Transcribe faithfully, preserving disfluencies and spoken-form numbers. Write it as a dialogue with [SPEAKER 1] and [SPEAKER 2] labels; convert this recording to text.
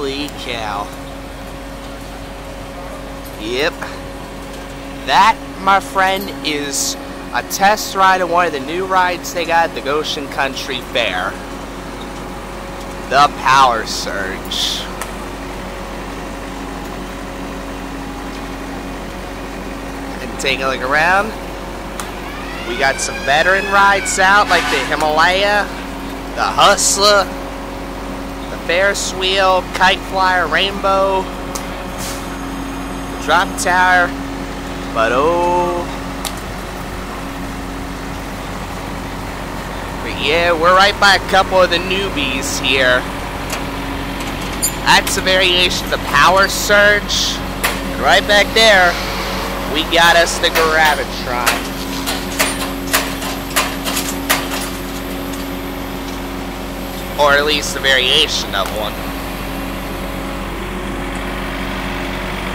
[SPEAKER 1] Holy cow. Yep. That, my friend, is a test ride of one of the new rides they got at the Goshen Country Fair. The Power Surge. And take a look around. We got some veteran rides out, like the Himalaya, the Hustler, the Ferris Wheel, Kite Flyer, Rainbow, the Drop Tower, but oh, but yeah, we're right by a couple of the newbies here. That's a variation of the Power Surge, and right back there, we got us the Gravitron. Or at least a variation of one.